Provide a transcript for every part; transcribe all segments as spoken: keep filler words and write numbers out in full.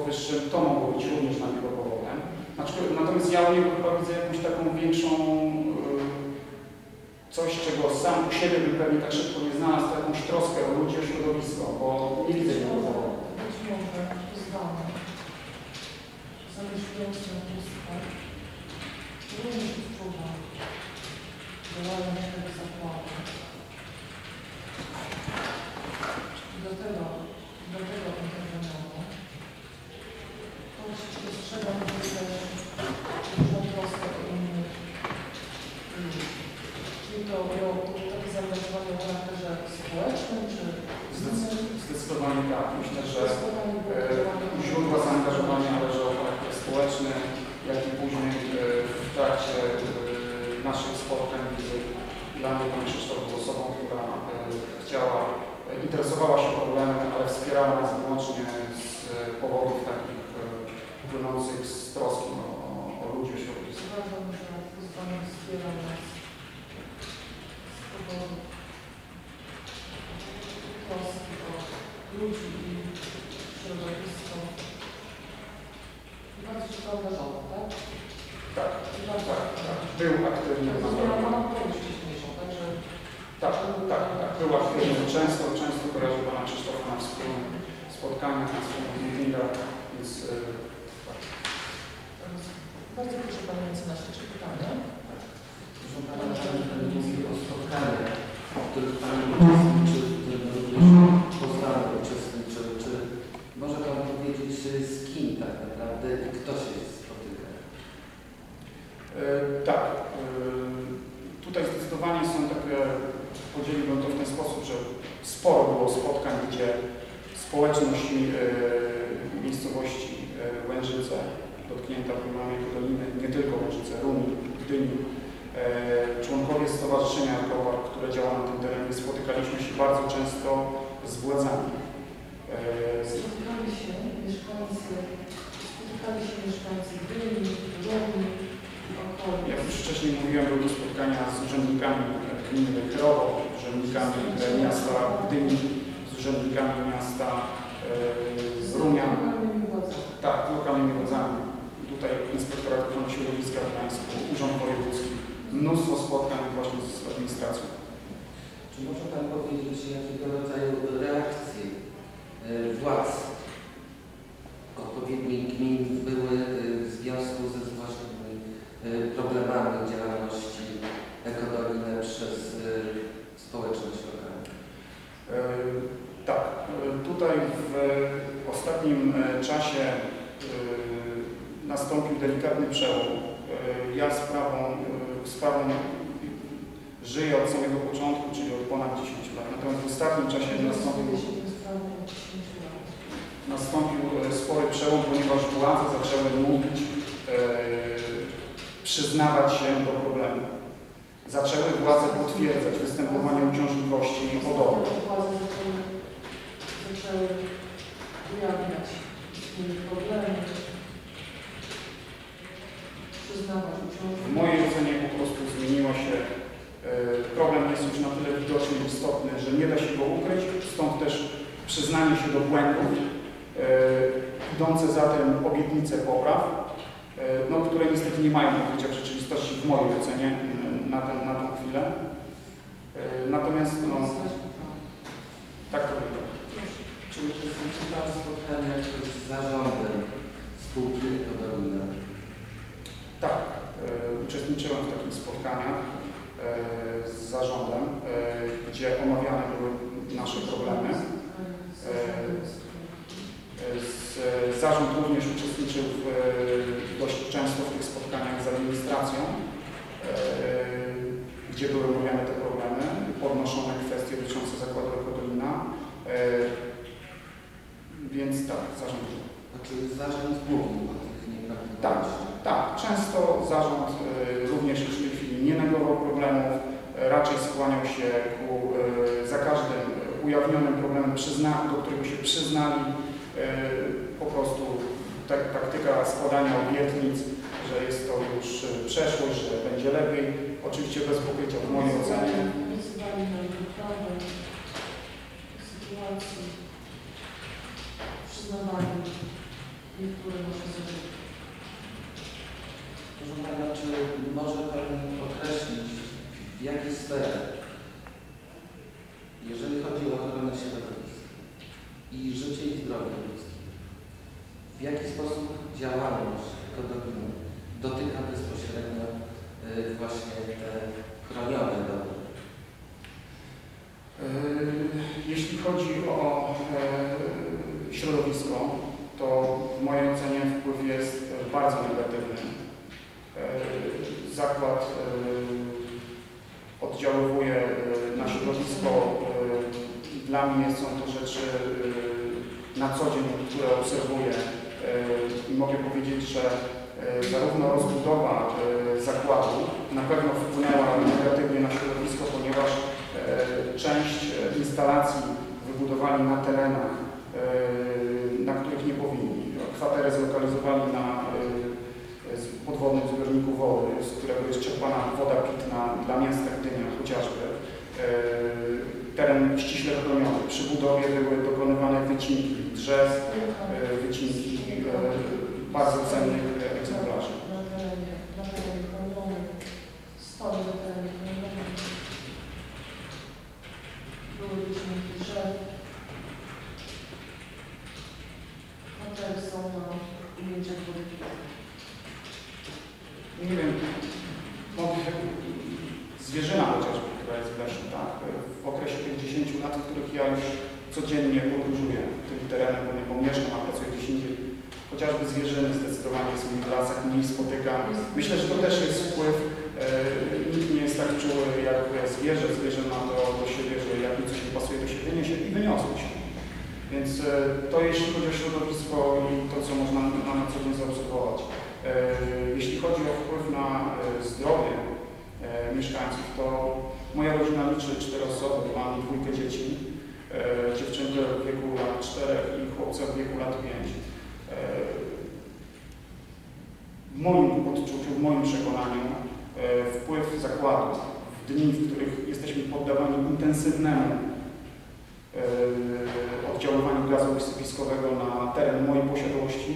powyższym, to mogło być również dla niego powodem. Natomiast ja u niego chyba widzę jakąś taką większą, coś, czego sam u siebie bym pewnie tak szybko nie znalazł, to jakąś troskę o ludzi, o środowisko, bo nie widzę jego powodu. Być może wyzwanie. Zamieszkujące na pustkę. Również odczuwa. Działają tego zakładu. Do tego, do tego interweniował. Choć dostrzegam tutaj dużą troskę o innych ludzi. Czyli to było takie zaangażowanie w charakterze społecznym, czy... Zdecydowanie tak. Myślę, że e, źródła zaangażowania leżą o charakter społeczny, jak i później e, w trakcie e, naszych spotkań, gdzie dla mnie pan Krzysztof był osobą, która e, chciała, e, interesowała się problemem, ale wspierała nas wyłącznie z e, powodów takich e, płynących z troski o, o, o ludzi, o środowisku. Uważam, że wyzwanie wspiera nas z powodu troski o ludzi i środowisko. I bardzo się to angażował, tak? Tak, tak, tak, tak. Był aktywny. To zbiera Pana odpowiedź wcześniejszą, także... Tak, tak, tak. Był aktywny. Często, często kojarzył Pana Krzysztofa na wspólnych spotkaniach, na wspólnych meetingach, więc... Tak. Bardzo proszę Panie Mecenasie, czy pytania? Proszę Pana, Pan mówi o spotkaniach, w których Pan uczestniczył, w których również poznany uczestniczył. Czy może Pan powiedzieć, z kim tak naprawdę i kto się spotyka? E, tak. E, tutaj zdecydowanie są takie, podzieliłbym to w ten sposób, że sporo było spotkań, gdzie społeczność e, miejscowości e, Łężyce, dotknięta problemami doliny, nie tylko Łężyce, Rumi, Gdyni, e, członkowie Stowarzyszenia Ekopark, które działa na tym terenie, spotykaliśmy się bardzo często z władzami. E, Spotykali się mieszkańcy, spotykali się mieszkańcy Gdyni, Rumi i okolic. Jak już wcześniej mówiłem, były to spotkania z urzędnikami gminy Cherowo, z urzędnikami miasta Gdyni, z urzędnikami miasta e, z Rumian. Tak, lokalnymi władzami. Tutaj Inspektorat Ochrony Środowiska w Gdańsku, Urząd Wojewódzki. Mnóstwo spotkań właśnie z administracją. Czy może Pan powiedzieć, jakiego rodzaju reakcje władz odpowiednich gmin były w związku ze zgłaszanymi problemami działalności Ekodoliny przez społeczność lokalną? E, tak, tutaj w ostatnim czasie e, nastąpił delikatny przełom. E, ja sprawą, e, sprawą żyję od samego początku, czyli od ponad dziesięciu lat. Natomiast w ostatnim czasie nastąpił, nastąpił spory przełom, ponieważ władze zaczęły mówić, e, przyznawać się do problemu. Zaczęły władze potwierdzać występowanie uciążliwości i podobne. Władze zaczęły ujawniać problemy, przyznawać uciążliwości. W mojej ocenie po prostu zmieniło się. Problem jest już na tyle widoczny i istotny, że nie da się go ukryć, stąd też przyznanie się do błędów, idące zatem obietnice popraw, no, które niestety nie mają pokrycia w rzeczywistości w mojej ocenie na, ten, na tą chwilę. Natomiast no, tak to wygląda. Czy uczestniczy Pan w spotkaniach z zarządem spółki Ekodolina? Tak, uczestniczyłem w takich spotkaniach z zarządem, gdzie omawiane były nasze problemy. Zarząd również uczestniczył w, dość często w tych spotkaniach z administracją, gdzie były omawiane te problemy, podnoszone kwestie dotyczące zakładu Ekodolina. Więc tak, zarząd. A czy zarząd mówił o tych nieprawidłowościach? Tak, tak. Często zarząd również już w tej chwili nie negował problemów, raczej skłaniał się ku za każdym ujawnionym problemem, do którego się przyznali. Po prostu tak, taktyka składania obietnic, że jest to już przeszłość, że będzie lepiej. Oczywiście bez pokrycia w mojej ocenie. Obiecywali nam poprawę sytuacji, przyznawali niektóre nasze zabiegi. Proszę Pana, czy może Pani określić, w jakich sferach, jeżeli chodzi o ochronę środowiska i życie i zdrowie ludzkie, w jaki sposób działalność ekonomii dotyka bezpośrednio y, właśnie te chronione domy? Jeśli chodzi o e, środowisko, to w mojej ocenie wpływ jest bardzo negatywny. E, zakład e, oddziaływuje e, na środowisko. E, dla mnie są to rzeczy e, na co dzień, które obserwuję e, i mogę powiedzieć, że e, zarówno rozbudowa e, zakładu na pewno wpłynęła negatywnie na środowisko, ponieważ część instalacji wybudowali na terenach, na których nie powinni. Kwaterę zlokalizowali na podwodnym zbiorniku wody, z którego jest czerpana woda pitna dla miasta Gdynia chociażby. Teren ściśle chroniony. Przy budowie były dokonywane wycinki drzew, wycinki bardzo cennych egzemplarzy. Na terenie, na terenie chronionym, stoi na terenie chronionym. Były wycinki drzew. Hotel są na ujęciach polityki. Nie wiem, no, zwierzyna chociażby, która jest w lesie, tak? W okresie tych dziesięciu lat, w których ja już codziennie podróżuję tym terenem, bo nie pomieszkam, a pracuję gdzieś indziej. Chociażby zwierzyny zdecydowanie są w lasach, mniej spotykam. Myślę, że to też jest wpływ. E, nikt nie jest tak czuły jak zwierzę. Zwierzę ma to do siebie, że jak mi coś nie pasuje, to się wyniesie i wyniosło się. Więc e, to jeśli chodzi o środowisko i to, co można na, na co dzień zaobserwować. E, jeśli chodzi o wpływ na e, zdrowie e, mieszkańców, to moja rodzina liczy cztery osoby, mam dwójkę dzieci. E, dziewczynkę w wieku lat czterech i chłopca w wieku lat pięć. W moim odczuciu, w moim przekonaniu wpływ zakładu w dni, w których jesteśmy poddawani intensywnemu oddziaływaniu gazu wysypiskowego na teren mojej posiadłości,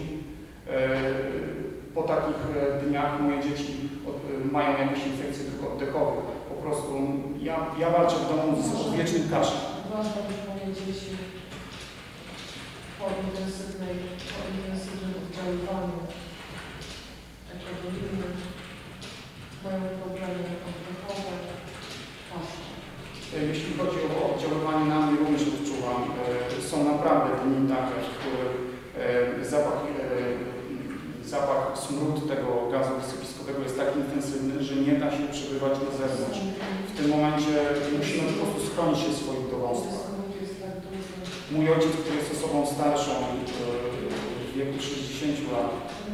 po takich dniach moje dzieci mają jakieś infekcje oddechowe. Po prostu ja, ja walczę w domu z wiecznym kaszlem. Ważne, by moje dzieci po intensywnej, po intensywnym oddziaływaniu ekonomicznym mają problemy oddechowe, kaszle. Jeśli chodzi o oddziaływanie na mnie, również odczuwam. Są naprawdę dni takie, w których zapach, zapach, smród tego gazu wysypiskowego jest tak intensywny, że nie da się przebywać na zewnątrz. W tym momencie musimy po prostu schronić się w swoich domostwach. Mój ojciec, który jest osobą starszą, w wieku sześćdziesięciu lat,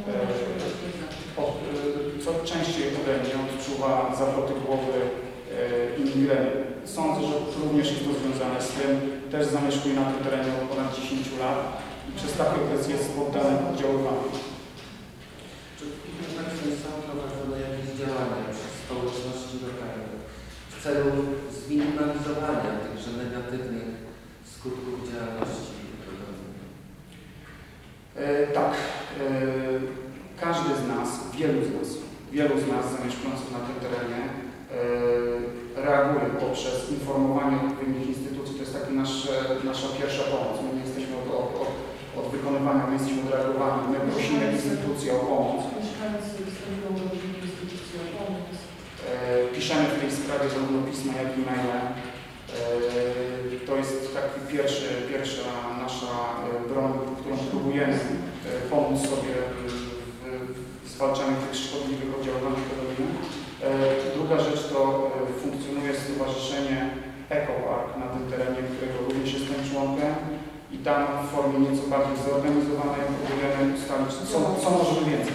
co częściej ode mnie odczuwa zawroty głowy i migreny. Sądzę, że również jest to związane z tym. Też zamieszkuję na tym terenie od ponad dziesięciu lat i przez taki okres jest poddany oddziaływaniu. Czy w chwili obecnej są prowadzone jakieś działania przez społeczności lokalne w celu zminimalizowania tychże negatywnych skutków działalności ekonomicznej? E, tak. E, każdy z nas, wielu z nas, wielu z nas zamieszkujących na tym terenie e, reaguje poprzez informowanie odpowiednich instytucji. To jest taka nasza pierwsza pomoc. My nie jesteśmy od, od, od, od wykonywania, my jesteśmy od reagowania. My prosimy instytucje o pomoc. Mieszkańcy występują do instytucji o pomoc. E, piszemy w tej sprawie zarówno pisma, jak i maile. To jest taki pierwszy, pierwsza nasza broń, którą próbujemy pomóc sobie w zwalczaniu tych szkodliwych oddziaływań ekonomicznych. Druga rzecz to funkcjonuje stowarzyszenie EcoPark na tym terenie, którego również jestem członkiem i tam w formie nieco bardziej zorganizowanej próbujemy ustalić, co, co możemy więcej.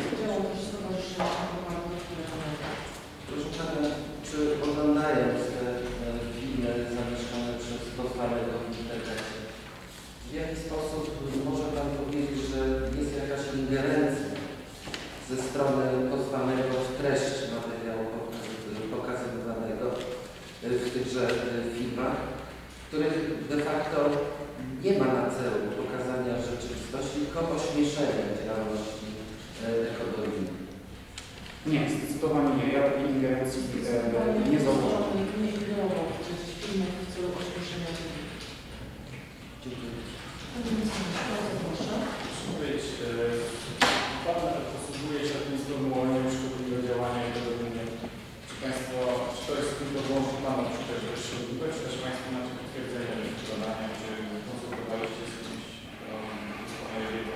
Proszę Pana, czy oglądając te filmy zamieszczone przez pozwanego w internecie, w jaki sposób może Pan powiedzieć, że jest jakaś ingerencja ze strony pozwanego w treść materiału pokazywanego w tychże filmach, których de facto nie ma na celu pokazania rzeczywistości rzeczywistości, tylko pośmieszenia działalności ekodoliny. Nie, zdecydowanie nie. Ja takiej ingerencji e, nie zauważam. Nie ingerował w jakichś filmów w celu ośmieszenia. Dziękuję. Bardzo proszę. Muszę powiedzieć, Pan posługuje się tym sformułowaniem szkodliwe działania i podobnie. Czy Państwo, czy to jest tylko wyłącznie Pana przecież to jest szkodliwe, czy też Państwo macie potwierdzenie tego badania, czy konsultowaliście z kimś z Pana wiedzą?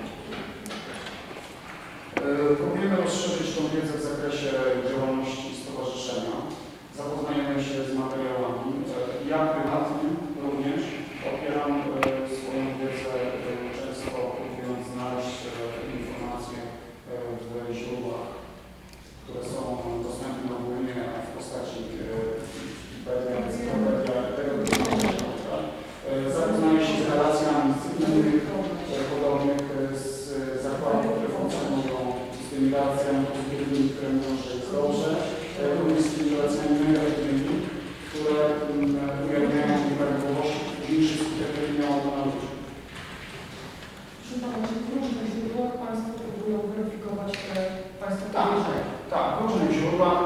Próbujemy rozszerzyć tą wiedzę w zakresie działalności stowarzyszenia. Zapoznajemy się z materiałami. Ja prywatnie również opieram swoją wiedzę, często próbując znaleźć informacje w źródłach, które są dostępne ogólnie w postaci Wikipedia, Encyklopedia, tego typu. Zapoznaję się z relacjami z innych podobnych z zakładów, które funkcjonują, z tymi relacjami pozytywnymi, które mówią, że jest dobrze, również z tymi relacjami negatywnymi, które ujawniają nieprawidłowości, późniejszy skutek, który miało to na ludzi. Proszę Pana, czy w różnych źródłach Państwo próbują weryfikować te Państwa Tak, podejrzenia? tak, w różnych źródłach.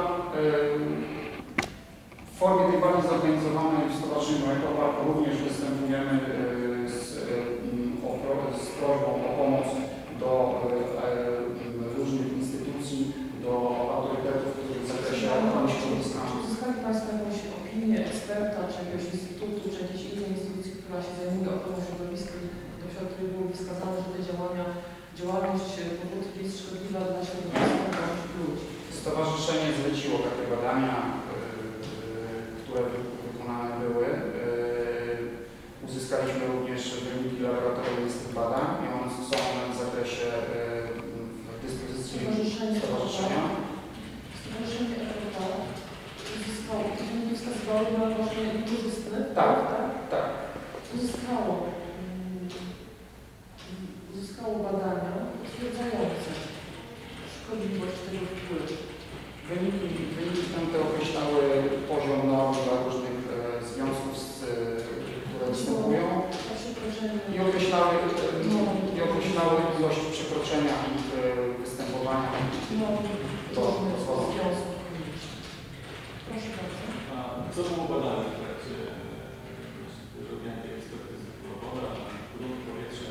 W formie tej bardziej zorganizowanej w Stowarzyszeniu Ekopark również występujemy z, z prośbą o pomoc do różnych instytucji, do autorytetów, które w zakresie ochrony środowiska. Czy uzyskali Państwo jakąś opinię eksperta, czy jakiegoś instytutu, czy jakiejś innej instytucji, która się zajmuje ochroną środowiska, do której byłoby wskazane, że te działania, działalność powódki jest szkodliwa dla środowiska, dla ludzi? Stowarzyszenie zleciło takie badania, które wykonane były. Uzyskaliśmy również wyniki laboratoryjne z tych badań i one są w zakresie w dyspozycji stowarzyszenia. Stowarzyszenie Ekopark uzyskało, to nie wskazywało na właśnie korzystne? Tak, tak. Uzyskało, uzyskało badania potwierdzające szkodliwość tego wpływu. Wyniki, wyniki tamte określały poziom norm dla różnych e, związków, z, e, które występują i określały, e, i określały ilość przekroczenia ich e, występowania do pozwolenia. Proszę bardzo. A co było badane w trakcie robienia tej ekspertyzy? Była woda, grunt, powietrze?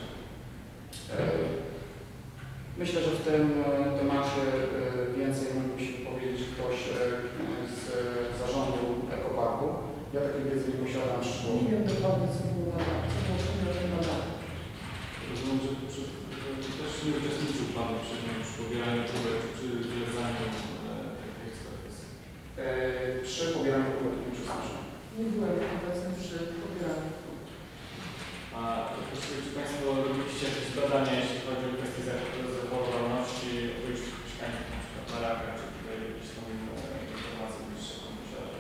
Myślę, że w tym temacie więcej mógłby się powiedzieć ktoś z zarządu Ekoparku. Ja takiej wiedzy nie posiadam szczegółowo. Nie wiem dokładnie, co było badane, co było przedmiotem badania. Rozumiem, że, że, że też nie uczestniczył Pan przy, przy pobieraniu próbek, przy zwiedzaniu tej ekspertyzy. Przy pobieraniu próbek nie uczestniczyłem. Nie byłem obecny przy pobieraniu. A czy Państwo robiliście jakieś badania, jeśli chodzi o kwestie zachorowalności okolicznych mieszkańców, na przykład na raka, czy tutaj jakieś są informacje bliższe w komputerze?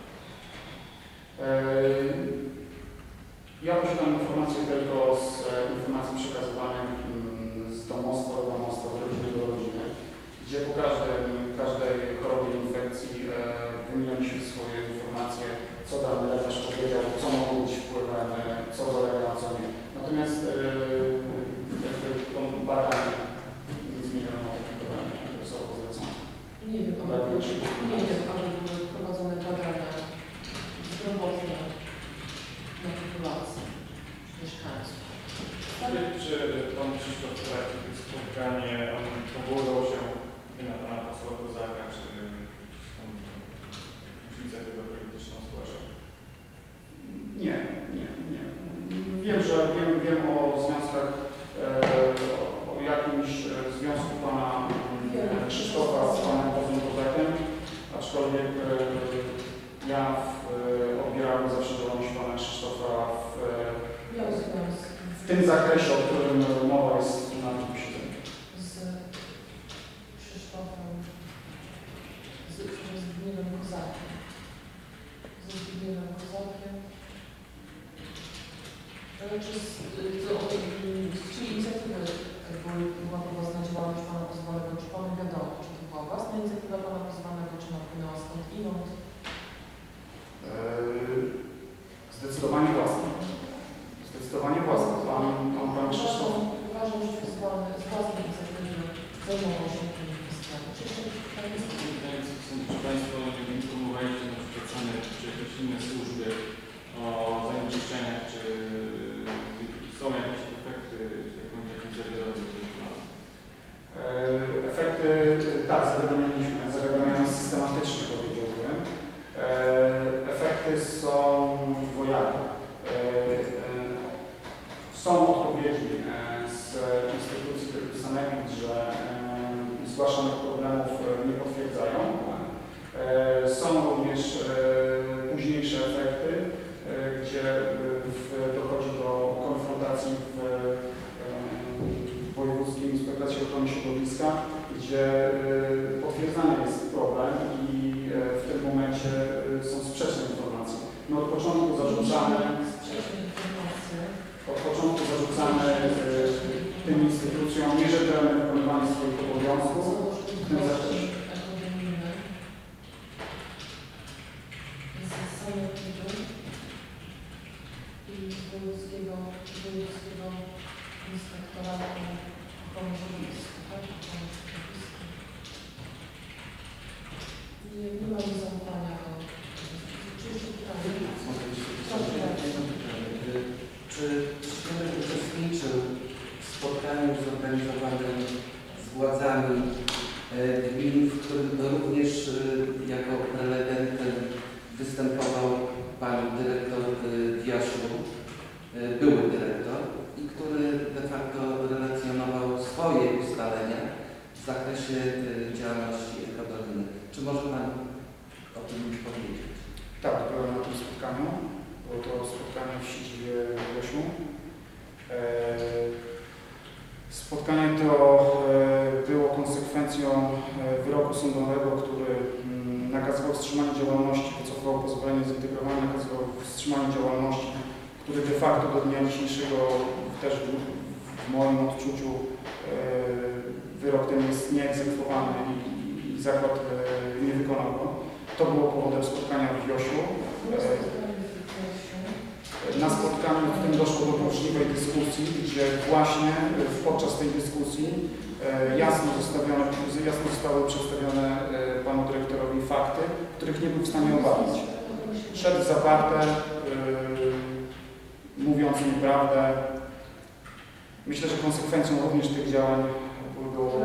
Ja posiadam informacje tylko z informacji przekazywanych z domostwa do domostwa, z rodziny do rodziny, gdzie po każdej, każdej chorobie, infekcji wymieniliśmy swoje informacje, co dany lekarz powiedział, co mogło być wpływem, co dolega, a co nie. Natomiast jakby to badanie nie zmieniono takiego badania, które zostało zlecone. Nie wiem, ale nie wiem, ale były prowadzone badania zdrowotne na populacji mieszkańców. Ale czy Pan Krzysztof w trakcie tych spotkań on powoływał się na Pana posła Kozaka, czy inicjatywę polityczną zgłaszał? Nie, nie, nie. Wiem, że wiem, wiem o związkach, e, o jakimś związku Pana e, Krzysztofa z Panem posłem Kozakiem, aczkolwiek e, ja w, e, odbierałem zawsze działalność Pana Krzysztofa w, Miał związek w tym zakresie, o którym mowa jest na tym posiedzeniu. z Krzysztofem, z, z Zbigniewem Kozakiem. Ze Zbigniewem Kozakiem. Czy, czy inicjatywy była prowadzona działalność Pana pozwanego, czy Panu wiadomo, czy to była własna inicjatywa Pana pozwanego, czy napłynęła skądinąd? Zdecydowanie własne. Zdecydowanie własne. Pan, pan, pan Krzysztof. Uważam, że to jest zajmował się tymi kwestiami. Czy jeszcze jakieś pytania? Czy Państwo informowali się na przykład same, czy jakieś inne służby o zanieczyszczeniach, czy są jakieś efekty, jakąś jakimś zawiadomieniu? Efekty, tak, zawiadomiliśmy, zawiadomienia systematyczne, powiedziałbym. Efekty są dwojake. Są odpowiedzi z instytucji sanepid, że zgłaszanych problemów nie potwierdzają. Są również późniejsze efekty, gdzie dochodzi do konfrontacji w Wojewódzkim Inspektoracie Ochrony Środowiska, gdzie potwierdzany jest problem i w tym momencie są sprzeczne informacje. My od początku zarzucamy, od początku zarzucamy tym instytucjom nierzetelne wykonywanie swoich obowiązków w tym zakresie. I wojewódzkiego, wojewódzkiego inspektoratu ochrony środowiska, tak? Ochrony środowiska. Nie, nie mamy zaufania do... Czy jeszcze pytanie? Czy Szymon uczestniczył w spotkaniu zorganizowanym z władzami gmin, w którym również jako prelegent występował pan dyrektor Wiaszu, były dyrektor, i który de facto relacjonował swoje ustalenia w zakresie działalności ekodominy. Czy może Pan o tym powiedzieć? Tak, byłem na tym spotkaniu. Było to spotkanie w siedzibie Wiesiu. Spotkanie to było konsekwencją wyroku sądowego, który nakazywał wstrzymanie działalności, wycofywał pozwolenie zintegrowane, nakazywał wstrzymanie działalności, który de facto do dnia dzisiejszego też w, w moim odczuciu wyrok ten jest nieegzekwowany i, i zakład nie wykonał go. To było powodem spotkania w Wiosiu. Na spotkaniu w tym doszło do burzliwej dyskusji, gdzie właśnie podczas tej dyskusji jasno, zostawione, jasno zostały przedstawione panu dyrektorowi fakty, których nie był w stanie obalić. Szedł zaparte, mówiąc nieprawdę. Myślę, że konsekwencją również tych działań było